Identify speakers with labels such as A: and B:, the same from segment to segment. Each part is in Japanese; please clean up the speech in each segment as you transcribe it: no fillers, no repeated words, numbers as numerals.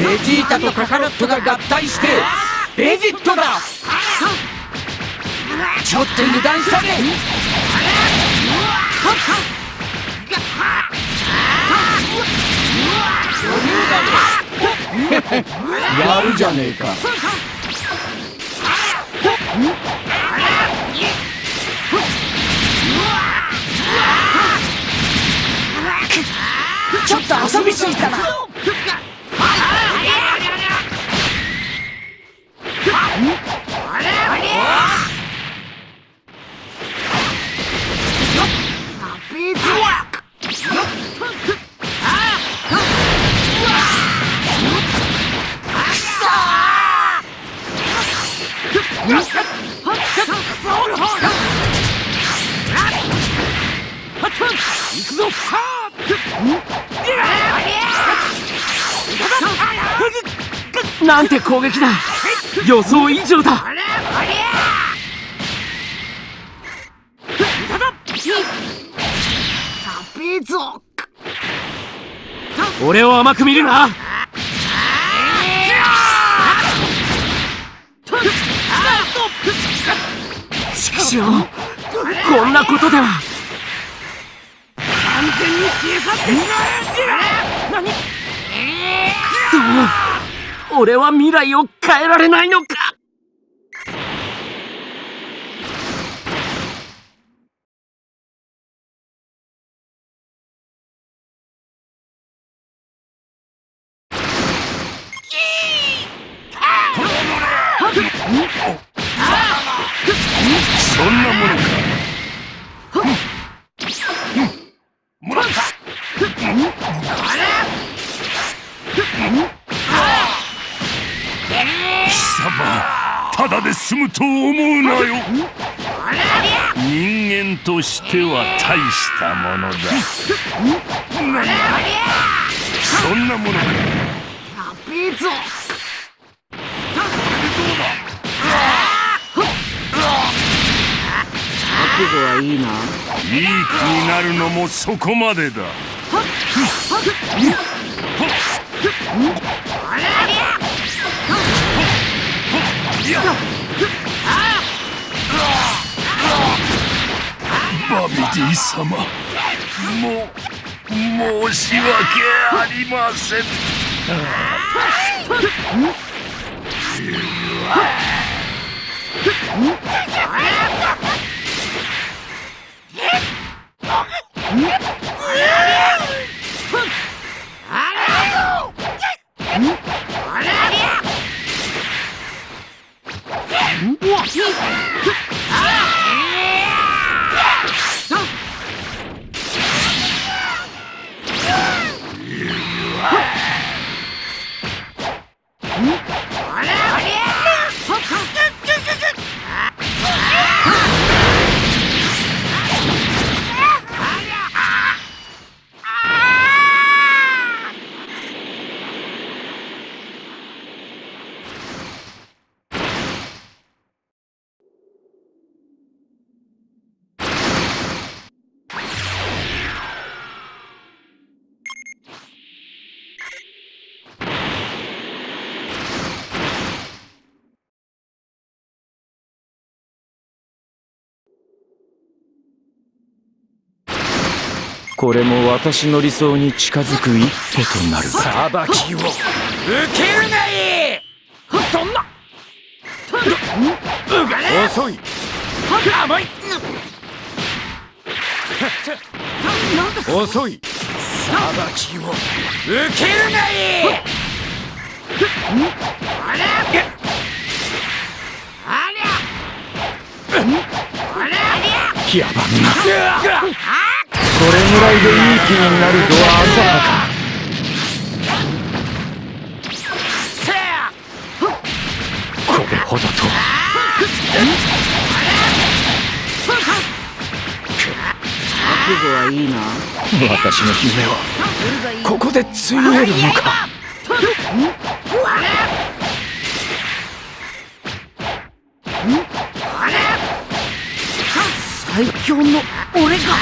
A: ベジータとカカロットが合体してベジットだ。ちょっと油断したね。やるじゃねえか。ちょっと遊びすぎたな。行くぞ。なんて攻撃だ。予想以上だ。俺を甘く見るな。しかしよ、こんなことでは。完全に消え去ってしまう。何？そう、俺は未来を変えられないのか。そんなものか。もらった。貴様、ただで済むと思うなよ。人間としては大したものだ。そんなものか。やべえぞ。覚悟はいいな。いい気になるのもそこまでだ。バビディ様、申し訳ありません。これも私の理想に近づく一歩となる。裁きを受けるがいい。そんな遅い。甘い。遅い。裁きを受けるがいい。野蛮な。これぐらいでいい気になるとは浅はか。これほどと。覚悟はいいな。私の夢はここでついえるのか。最強の俺が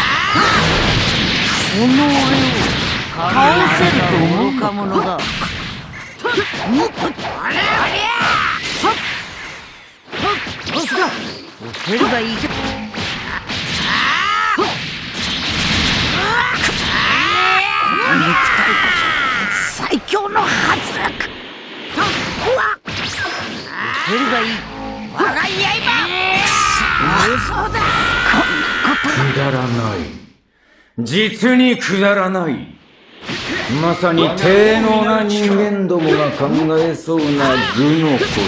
A: この俺を倒せると思うかものだ。
B: 蹴ればいいけど。この肉体こそ最強のはず。蹴ればいい我が刃。嘘だ。こんなこと
A: くだらない。実にくだらない。まさに低能な人間どもが考えそうな愚の骨頂。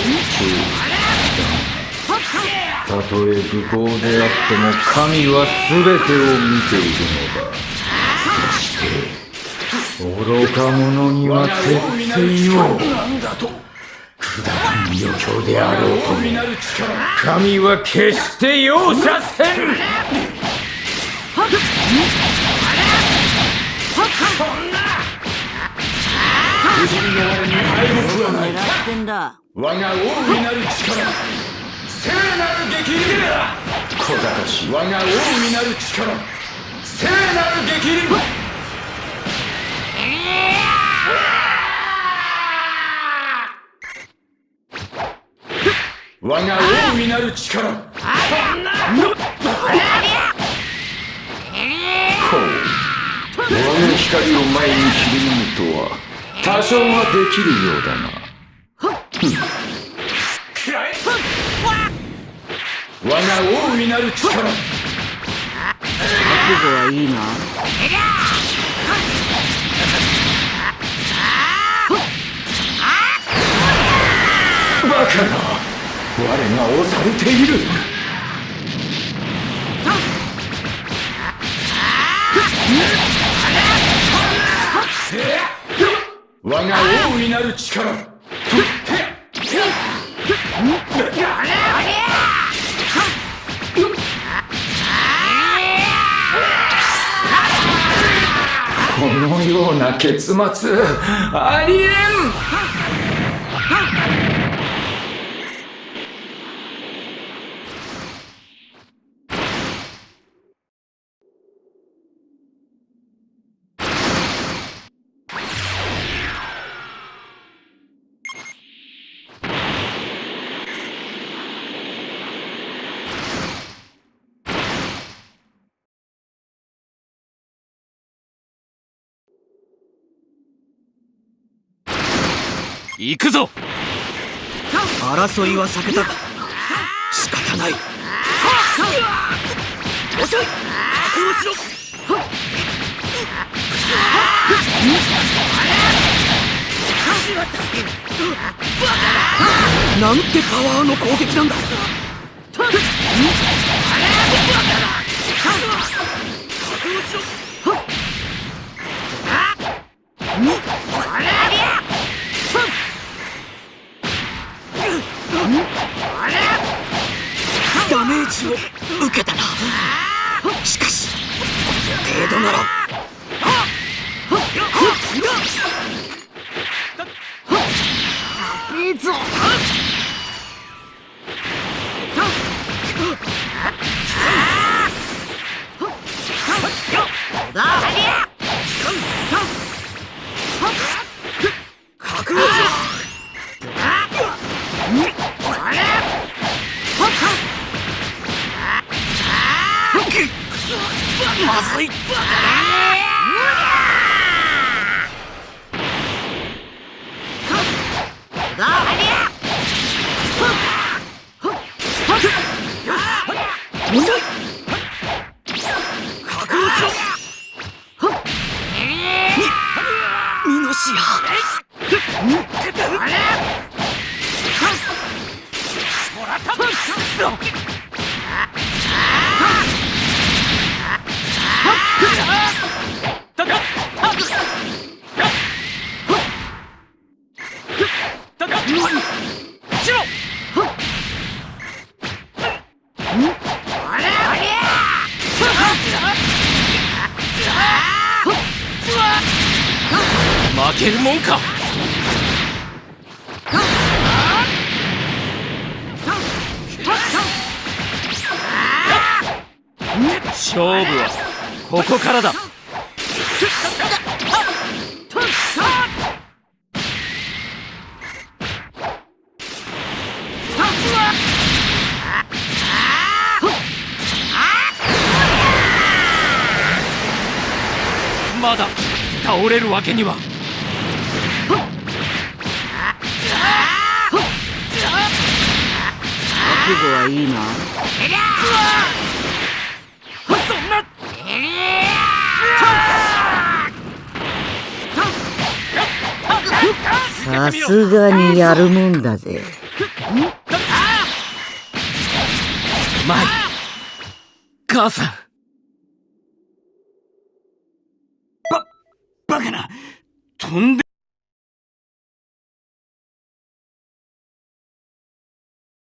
A: たとえ愚行であっても神は全てを見ているのだ。そして愚か者には鉄槌を。くだらん余興であろうとも神は決して容赦せん。
B: 狙ってんだ。
A: 我が王になる力、聖なる激流だ。小賢しい。我が王になる力、聖なる激流。我が王になる力。こう我の光を前に切り抜むとは多少はできるようだな。我が王になる力。覚
B: 悟はいいな。
A: バカな。我が押されている。我が王になる力。このような結末ありえん。行くぞ。
B: 争いは避けたが仕方ない。遅い。覚悟しろ。なんてパワーの攻撃なんだ。覚悟しろ。ダメージを受けたな。しかしこの程度なら。いいぞ。覚悟しろ。まずい。ミノシア。
A: 負けるもんか。勝負はここからだ。
C: まだ倒れるわけには。
B: 覚悟はいいな。
C: そんな。
B: さすがにやるもんだぜ。
C: うまい。母さん。バカな。とんで